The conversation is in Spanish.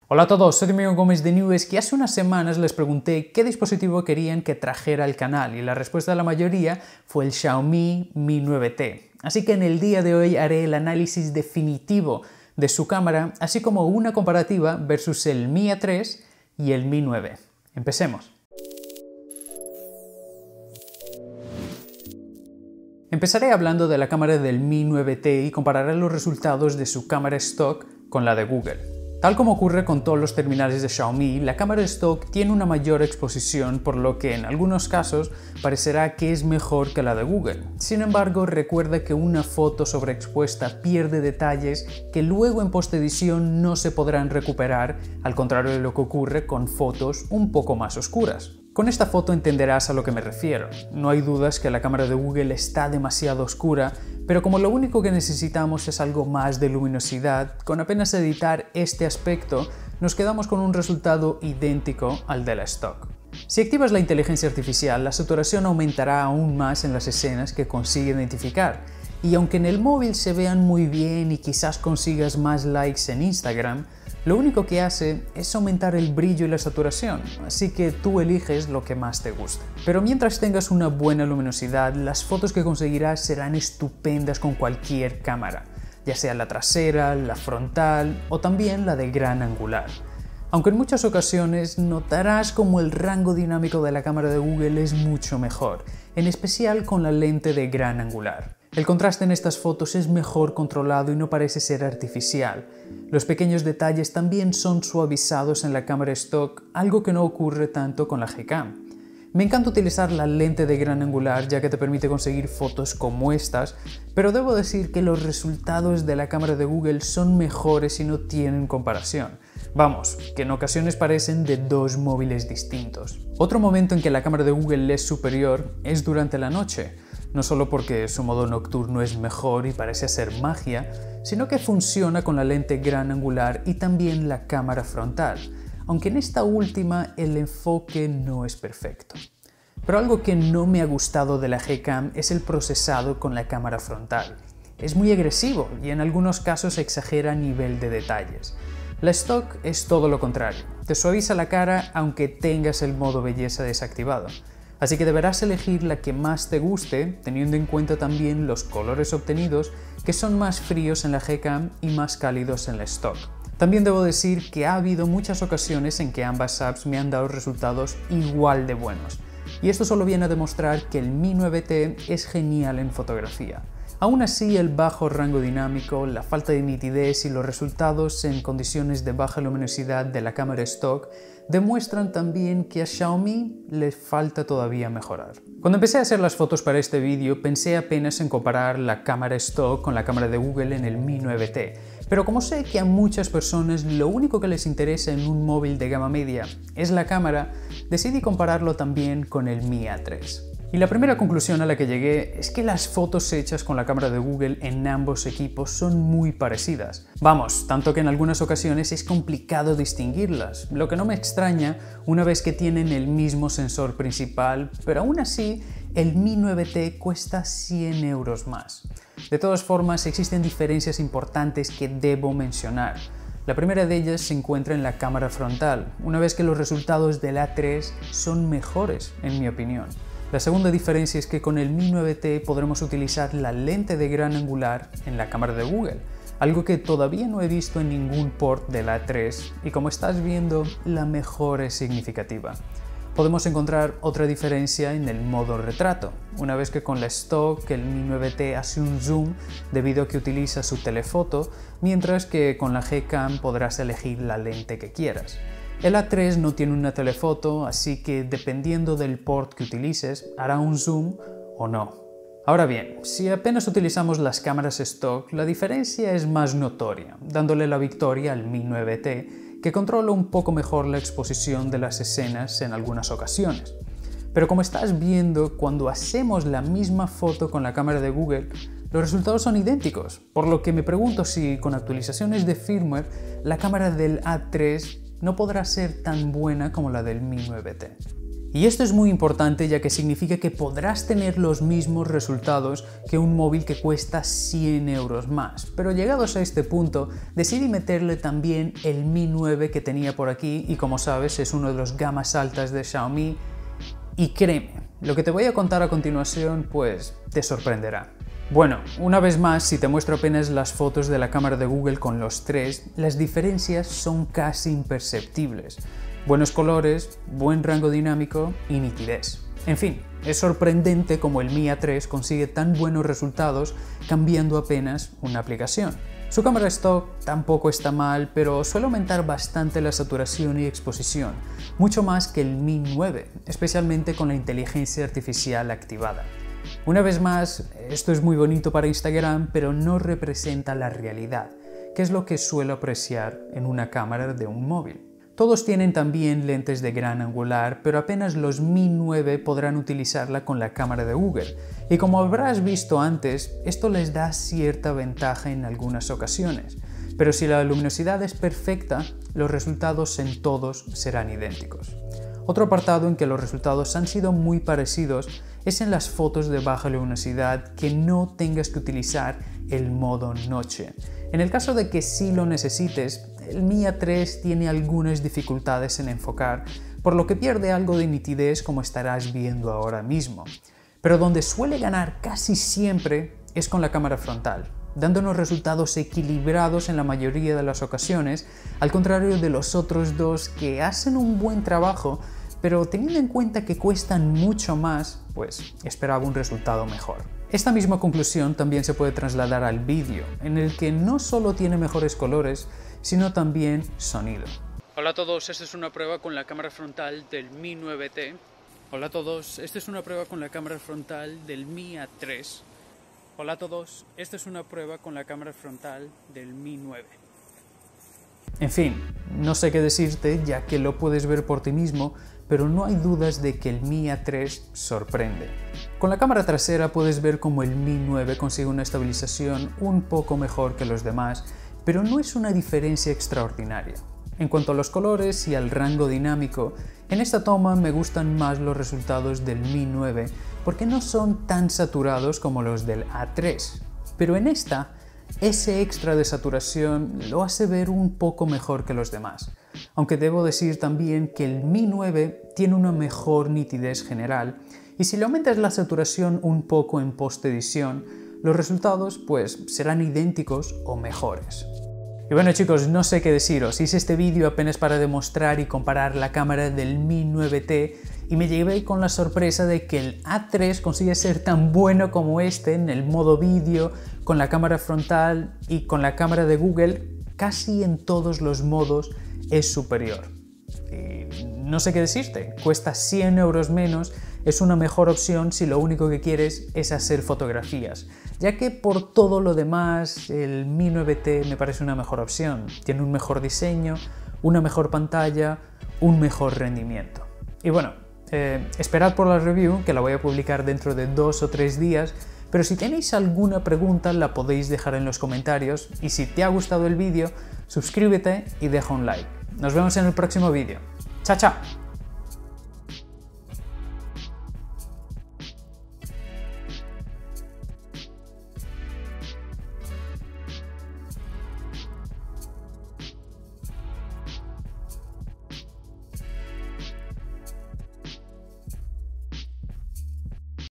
Hola a todos, soy Domingo Gómez de Newes y hace unas semanas les pregunté qué dispositivo querían que trajera al canal y la respuesta de la mayoría fue el Xiaomi Mi 9T. Así que en el día de hoy haré el análisis definitivo de su cámara, así como una comparativa versus el Mi A3 y el Mi 9. Empecemos. Empezaré hablando de la cámara del Mi 9T y compararé los resultados de su cámara stock con la de Google. Tal como ocurre con todos los terminales de Xiaomi, la cámara stock tiene una mayor exposición, por lo que en algunos casos parecerá que es mejor que la de Google. Sin embargo, recuerda que una foto sobreexpuesta pierde detalles que luego en postedición no se podrán recuperar, al contrario de lo que ocurre con fotos un poco más oscuras. Con esta foto entenderás a lo que me refiero. No hay dudas que la cámara de Google está demasiado oscura, pero como lo único que necesitamos es algo más de luminosidad, con apenas editar este aspecto, nos quedamos con un resultado idéntico al de la stock. Si activas la inteligencia artificial, la saturación aumentará aún más en las escenas que consigue identificar, y aunque en el móvil se vean muy bien y quizás consigas más likes en Instagram, lo único que hace es aumentar el brillo y la saturación, así que tú eliges lo que más te gusta. Pero mientras tengas una buena luminosidad, las fotos que conseguirás serán estupendas con cualquier cámara, ya sea la trasera, la frontal o también la de gran angular. Aunque en muchas ocasiones notarás como el rango dinámico de la cámara de Google es mucho mejor, en especial con la lente de gran angular. El contraste en estas fotos es mejor controlado y no parece ser artificial. Los pequeños detalles también son suavizados en la cámara stock, algo que no ocurre tanto con la Gcam. Me encanta utilizar la lente de gran angular ya que te permite conseguir fotos como estas, pero debo decir que los resultados de la cámara de Google son mejores y no tienen comparación. Vamos, que en ocasiones parecen de dos móviles distintos. Otro momento en que la cámara de Google es superior es durante la noche. No solo porque su modo nocturno es mejor y parece hacer magia, sino que funciona con la lente gran angular y también la cámara frontal, aunque en esta última el enfoque no es perfecto. Pero algo que no me ha gustado de la Gcam es el procesado con la cámara frontal. Es muy agresivo y en algunos casos exagera a nivel de detalles. La stock es todo lo contrario, te suaviza la cara aunque tengas el modo belleza desactivado. Así que deberás elegir la que más te guste, teniendo en cuenta también los colores obtenidos, que son más fríos en la Gcam y más cálidos en la stock. También debo decir que ha habido muchas ocasiones en que ambas apps me han dado resultados igual de buenos, y esto solo viene a demostrar que el Mi 9T es genial en fotografía. Aún así, el bajo rango dinámico, la falta de nitidez y los resultados en condiciones de baja luminosidad de la cámara stock demuestran también que a Xiaomi le falta todavía mejorar. Cuando empecé a hacer las fotos para este vídeo, pensé apenas en comparar la cámara stock con la cámara de Google en el Mi 9T, pero como sé que a muchas personas lo único que les interesa en un móvil de gama media es la cámara, decidí compararlo también con el Mi A3. Y la primera conclusión a la que llegué es que las fotos hechas con la cámara de Google en ambos equipos son muy parecidas. Vamos, tanto que en algunas ocasiones es complicado distinguirlas, lo que no me extraña una vez que tienen el mismo sensor principal, pero aún así el Mi 9T cuesta 100 euros más. De todas formas, existen diferencias importantes que debo mencionar. La primera de ellas se encuentra en la cámara frontal, una vez que los resultados del A3 son mejores, en mi opinión. La segunda diferencia es que con el Mi 9T podremos utilizar la lente de gran angular en la cámara de Google, algo que todavía no he visto en ningún port del A3 y como estás viendo, la mejora es significativa. Podemos encontrar otra diferencia en el modo retrato, una vez que con la stock el Mi 9T hace un zoom debido a que utiliza su telefoto, mientras que con la Gcam podrás elegir la lente que quieras. El A3 no tiene una telefoto, así que dependiendo del port que utilices, hará un zoom o no. Ahora bien, si apenas utilizamos las cámaras stock, la diferencia es más notoria, dándole la victoria al Mi 9T, que controla un poco mejor la exposición de las escenas en algunas ocasiones. Pero como estás viendo, cuando hacemos la misma foto con la cámara de Google, los resultados son idénticos, por lo que me pregunto si con actualizaciones de firmware la cámara del A3 no podrá ser tan buena como la del Mi 9T. Y esto es muy importante ya que significa que podrás tener los mismos resultados que un móvil que cuesta 100 euros más. Pero llegados a este punto, decidí meterle también el Mi 9 que tenía por aquí y como sabes es uno de los gamas altas de Xiaomi. Y créeme, lo que te voy a contar a continuación pues te sorprenderá. Bueno, una vez más, si te muestro apenas las fotos de la cámara de Google con los tres, las diferencias son casi imperceptibles. Buenos colores, buen rango dinámico y nitidez. En fin, es sorprendente cómo el Mi A3 consigue tan buenos resultados cambiando apenas una aplicación. Su cámara stock tampoco está mal, pero suele aumentar bastante la saturación y exposición, mucho más que el Mi 9, especialmente con la inteligencia artificial activada. Una vez más, esto es muy bonito para Instagram, pero no representa la realidad, que es lo que suelo apreciar en una cámara de un móvil. Todos tienen también lentes de gran angular, pero apenas los Mi 9 podrán utilizarla con la cámara de Google. Y como habrás visto antes, esto les da cierta ventaja en algunas ocasiones. Pero si la luminosidad es perfecta, los resultados en todos serán idénticos. Otro apartado en que los resultados han sido muy parecidos es en las fotos de baja luminosidad que no tengas que utilizar el modo noche. En el caso de que sí lo necesites, el Mi A3 tiene algunas dificultades en enfocar, por lo que pierde algo de nitidez como estarás viendo ahora mismo. Pero donde suele ganar casi siempre es con la cámara frontal, dándonos resultados equilibrados en la mayoría de las ocasiones, al contrario de los otros dos que hacen un buen trabajo, pero teniendo en cuenta que cuestan mucho más, pues esperaba un resultado mejor. Esta misma conclusión también se puede trasladar al vídeo, en el que no solo tiene mejores colores, sino también sonido. Hola a todos, esta es una prueba con la cámara frontal del Mi 9T. Hola a todos, esta es una prueba con la cámara frontal del Mi A3. Hola a todos, esta es una prueba con la cámara frontal del Mi 9. En fin, no sé qué decirte ya que lo puedes ver por ti mismo, pero no hay dudas de que el Mi A3 sorprende. Con la cámara trasera puedes ver cómo el Mi 9 consigue una estabilización un poco mejor que los demás, pero no es una diferencia extraordinaria. En cuanto a los colores y al rango dinámico, en esta toma me gustan más los resultados del Mi 9 porque no son tan saturados como los del A3, pero en esta, ese extra de saturación lo hace ver un poco mejor que los demás. Aunque debo decir también que el Mi 9 tiene una mejor nitidez general y si le aumentas la saturación un poco en post-edición, los resultados pues serán idénticos o mejores. Y bueno chicos, no sé qué deciros, hice este vídeo apenas para demostrar y comparar la cámara del Mi 9T y me llevé con la sorpresa de que el A3 consigue ser tan bueno como este en el modo vídeo, con la cámara frontal y con la cámara de Google, casi en todos los modos es superior. Y no sé qué decirte, cuesta 100 euros menos, es una mejor opción si lo único que quieres es hacer fotografías, ya que por todo lo demás el Mi 9T me parece una mejor opción. Tiene un mejor diseño, una mejor pantalla, un mejor rendimiento. Y bueno, esperad por la review, que la voy a publicar dentro de 2 o 3 días, pero si tenéis alguna pregunta la podéis dejar en los comentarios y si te ha gustado el vídeo, suscríbete y deja un like. Nos vemos en el próximo vídeo. ¡Chao, chao!